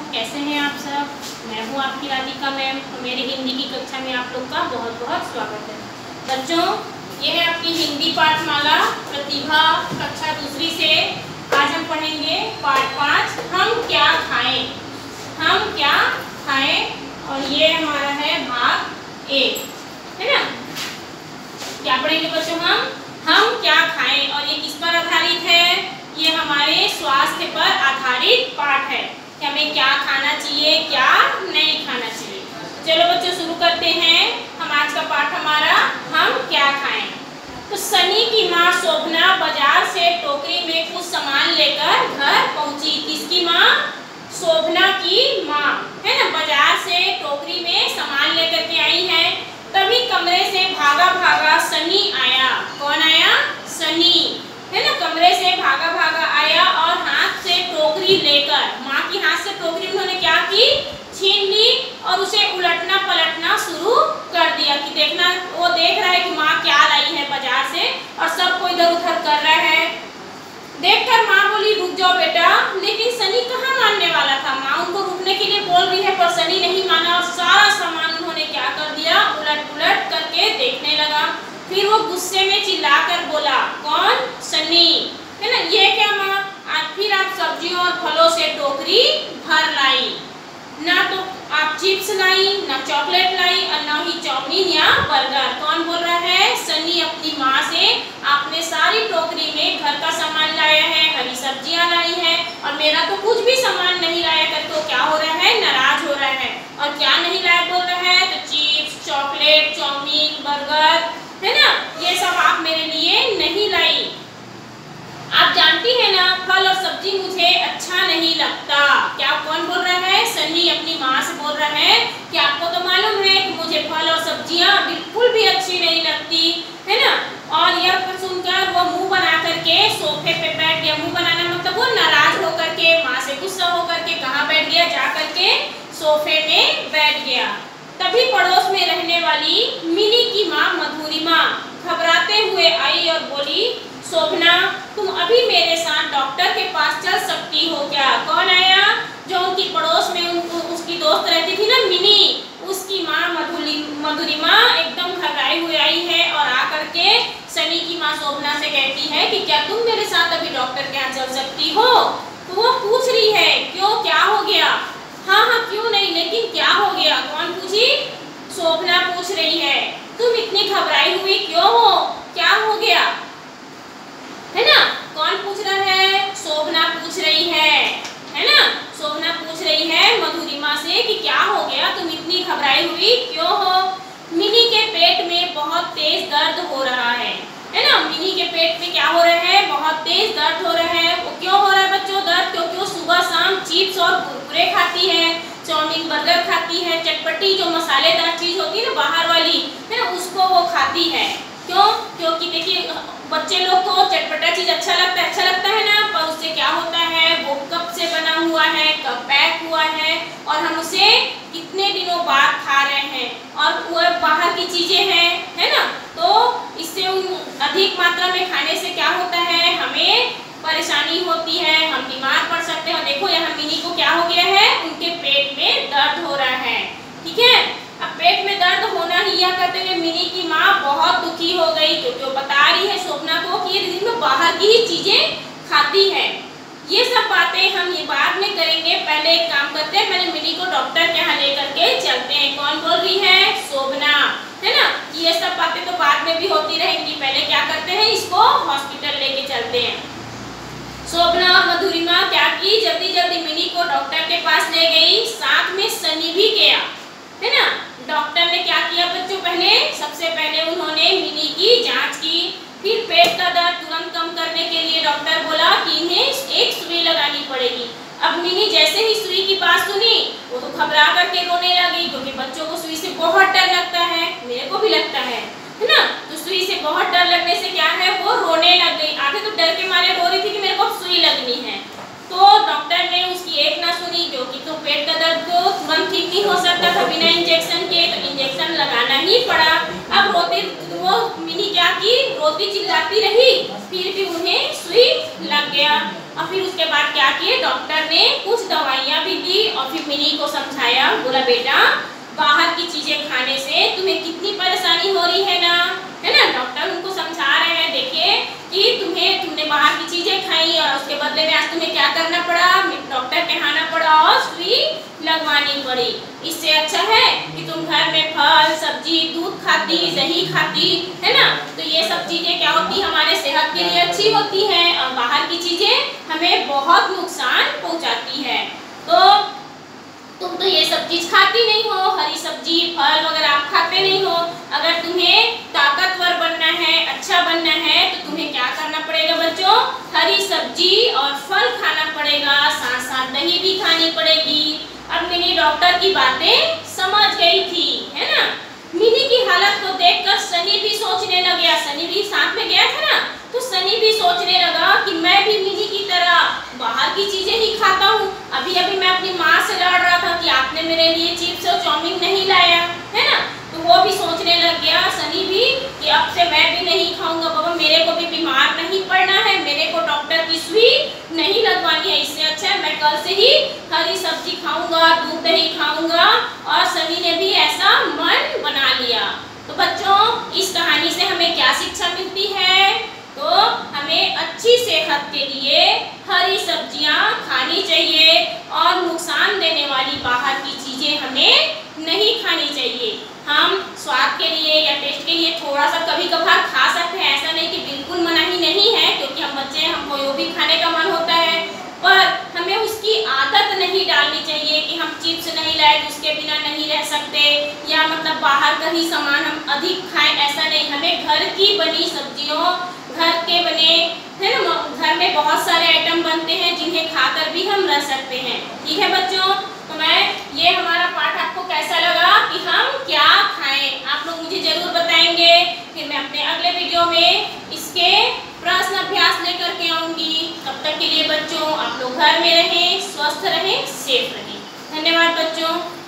कैसे हैं आप सब। मैं हूं आपकी राधिका मैम और मेरी हिंदी की कक्षा में आप लोग का बहुत बहुत स्वागत है। बच्चों, ये है आपकी हिंदी पाठमाला प्रतिभा कक्षा दूसरी से। आज हम पढ़ेंगे पाठ 5, हम क्या खाएं। हम क्या खाएं, और ये हमारा है भाग 1, है ना। क्या पढ़ेंगे बच्चों हम क्या खाएं, और ये किस पर आधारित है। ये हमारे स्वास्थ्य पर आधारित पाठ है कि हमें क्या खाना चाहिए, क्या नहीं खाना चाहिए। चलो बच्चों शुरू करते हैं। हम आज का पाठ हमारा हम क्या खाएं। तो सनी की माँ शोभना बाजार से टोकरी में कुछ सामान लेकर घर पहुंची। किसकी माँ? शोभना की माँ, है ना। बाजार से टोकरी में सामान लेकर के आई है। तभी कमरे से भागा भागा सनी आया। कौन आया? सनी, है ना। कमरे से भागा भागा आया और हाथ से टोकरी लेकर, माँ की हाथ से टोकरी उन्होंने क्या की? छीन ली और उसे उलटना पलटना शुरू कर दिया कि देखना, वो देख रहा है कि माँ क्या लाई है बाजार से और सबको इधर उधर कर रहा है। देखकर माँ बोली, रुक जाओ बेटा। लेकिन सनी कहाँ मानने वाला था। माँ उनको रुकने के लिए बोल रही है पर सनी नहीं माना और सारा सामान उन्होंने क्या कर दिया? उलट पुलट करके देखने लगा। फिर वो गुस्से में चिल्लाकर बोला, कौन? सनी, है ना। ये क्या माँ, फिर आप सब्जियों और फलों से टोकरी भर लाई। ना तो आप चिप्स लाई, ना चॉकलेट लाई और ना ही चाउमीन या बर्गर। कौन बोल रहा है? सनी अपनी माँ से। आपने सारी टोकरी में घर का सामान लाया है, हरी सब्जियां लाई है और मेरा तो कुछ भी सामान नहीं लाया करके तो क्या हो रहा है? नाराज हो रहा है। और क्या नहीं लाया बोल रहा है? तो चिप्स, चॉकलेट, चाउमीन, बर्गर, है ना, ये सब आप मेरे लिए नहीं लाई। आप जानती है ना, फल और सब्जी मुझे अच्छा नहीं लगता। क्या कौन बोल रहा है? सनी अपनी माँ से बोल रहा है कि आपको तो मालूम है कि मुझे फल और सब्जियां बिल्कुल भी अच्छी नहीं लगती, है ना। और यह सुनकर वो मुंह बना करके सोफे पे बैठ गया। मुंह बनाना मतलब वो नाराज होकर के, माँ से गुस्सा होकर के कहाँ बैठ गया? जा करके सोफे में बैठ गया। तभी पड़ोस में रहने वाली मिनी की माँ मधुरिमा घबराते हुए आई और बोली, शोभना, तुम अभी मेरे साथ डॉक्टर के पास चल सकती हो क्या? कौन आया? जो उनकी पड़ोस में उसकी दोस्त रहती थी ना, मिनी, उसकी माँ मधुरिमा एकदम घबराई हुई आई है और आकर के सनी की माँ शोभना से कहती है कि क्या तुम मेरे साथ अभी डॉक्टर के यहाँ चल सकती हो? तो वो पूछ रही है, क्यों, क्या हो गया? हाँ हाँ क्यों नहीं, लेकिन क्या हो गया? कौन पूछी? शोभना पूछ रही है। तुम इतनी घबराई हुई क्यों हो? क्या हो गया, है ना। कौन पूछ रहा है? शोभना पूछ रही है ना। शोभना पूछ रही है मधुरिमा से कि क्या हो गया, तुम इतनी घबराई हुई क्यों हो? मिनी के पेट में बहुत तेज दर्द हो रहा है ना। मिनी के पेट में क्या हो रहा है? बहुत तेज दर्द हो रहा है। वो क्यों हो रहा है बच्चों दर्द? क्योंकि वो सुबह शाम चिप्स और कुरकुरे खाती है, चाउमीन बर्गर खाती है, चटपटी जो मसालेदार चीज होती है ना बाहर वाली, है ना, उसको वो खाती है। क्यों? क्योंकि देखिए बच्चे लोग को चटपटा चीज अच्छा लगता है ना, पर उससे क्या होता है? वो कब से बना हुआ है, कब पैक हुआ है और हम उसे कितने दिनों बाद खा रहे हैं और वो बाहर की चीजें हैं, है ना। तो इससे अधिक मात्रा में खाने से क्या होता है? हमें परेशानी होती है, हम बीमार पड़ सकते हैं। देखो यहाँ मिनी को क्या हो गया है? उनके पेट में दर्द हो रहा है, ठीक है। अब पेट में दर्द होना ही यह कहते हैं मिनी की माँ बहुत दुखी हो गई, क्योंकि वो बता रही है शोभना को कि ये दिन में बाहर की ही चीजें खाती है। ये सब बातें हम ये बाद में करेंगे, पहले एक काम करते हैं, पहले मिनी को डॉक्टर के यहाँ लेकर के चलते हैं। कौन बोल रही है? शोभना, है ना। ये सब बातें तो बाद में भी होती रहेंगी, पहले क्या करते हैं, इसको हॉस्पिटल लेके चलते हैं। शोभना और मधुरिमा क्या की? जल्दी जल्दी मिनी को डॉक्टर के पास ले गई, साथ में सनी भी गया, है ना। डॉक्टर ने क्या किया बच्चों? सबसे पहले उन्होंने मिनी की जांच की। फिर पेट का दर्द तुरंत कम करने के लिए डॉक्टर बोला कि इन्हें एक सुई लगानी पड़ेगी। अब मिनी जैसे ही सुई की बात सुनी, वो तो घबरा करके रोने लगी, क्योंकि बच्चों को सुई से बहुत डर लगता है, मेरे को भी लगता है ना। तो सुई से बहुत डर लगने से क्या है, वो रोने लग गई। आगे तो डर के मारे रो रही थी कि मेरे को सुई लगनी है। तो डॉक्टर ने उसकी एक ना सुनी, क्योंकि तो पेट का दर्द तो तुरंत ठीक नहीं हो सकता था बिना इंजेक्शन के, तो इंजेक्शन लगाना ही पड़ा। अब रोती वो मिनी क्या की? रोती चिल्लाती रही, फिर भी उन्हें सुई लग गया। और फिर उसके बाद क्या किए, डॉक्टर ने कुछ दवाइयाँ भी दी और फिर मिनी को समझाया, बोला बेटा बाहर की चीजें खाने से तुम्हें कितनी परेशानी हो रही है ना। डॉक्टर उनको समझा रहे हैं, देखिए कि तुमने बाहर की चीजें खाई और उसके बदले में आज तुम्हें क्या करना पड़ा, डॉक्टर के आना पड़ा और सुई लगवानी पड़ी। इससे अच्छा है कि तुम घर में फल सब्जी दूध खाती, दही खाती, है ना। तो ये सब चीजें क्या होती है, हमारे सेहत के लिए अच्छी होती है और बाहर की चीजें हमें बहुत नुकसान पहुंचाती है। तो तुम तो ये सब चीज खाती नहीं हो, हरी सब्जी फल वगैरह आप खाते नहीं हो। अगर तुम्हें ताकतवर बनना है, अच्छा बनना है, तो तुम्हें क्या करना पड़ेगा बच्चों, हरी सब्जी और फल खाना पड़ेगा, साथ साथ दही भी खानी पड़ेगी। अब मिनी डॉक्टर की बातें समझ गई थी, है ना। मिनी की हालत को देखकर सनी भी सोचने लग गया, सनी भी साथ में गया था ना, तो सनी भी सोचने लगा कि मैं भी मिनी की तरह बाहर की चीजें ही खाता हूँ। अभी अभी मैं अपनी माँ से लड़ रहा था कि आपने मेरे लिए चिप्स और चाउमीन नहीं लाया, है ना। तो वो भी सोचने लग गया सनी भी कि अब से मैं भी नहीं खाऊंगा, बाबा मेरे को भी बीमार नहीं पड़ना है, मेरे को डॉक्टर की सुई नहीं लगवानी है, इससे अच्छा है मैं कल से ही हरी सब्जी खाऊंगा, दूध दही खाऊंगा। और सनी ने भी ऐसा मन बना लिया। तो बच्चों इस कहानी से हमें क्या शिक्षा मिलती है, तो हमें अच्छी सेहत के लिए हरी सब्जियां खानी चाहिए और नुकसान देने वाली बाहर की चीजें हमें नहीं खानी चाहिए। हम स्वाद के लिए या टेस्ट के लिए थोड़ा सा कभी कभार खा सकते हैं, ऐसा नहीं कि बिल्कुल मनाही नहीं है, क्योंकि हम बच्चे हैं, हमको यो भी खाने का मन होता है। पर हमें उसकी आदत नहीं डालनी चाहिए कि हम चिप्स नहीं लाए तो उसके बिना नहीं रह सकते, या मतलब बाहर का ही सामान हम अधिक खाएं, ऐसा नहीं। हमें घर की बनी सब्जियों, घर के बने, है ना, घर में बहुत सारे आइटम बनते हैं जिन्हें खाकर भी हम रह सकते हैं। ठीक है बच्चों, तो ये हमारा पाठ आपको कैसा लगा कि हम क्या खाएं, आप लोग मुझे जरूर बताएंगे। फिर मैं अपने अगले वीडियो में इसके प्रश्न अभ्यास लेकर के आऊंगी। तब तक के लिए बच्चों आप लोग घर में रहें, स्वस्थ रहें, सेफ रहें। धन्यवाद बच्चों।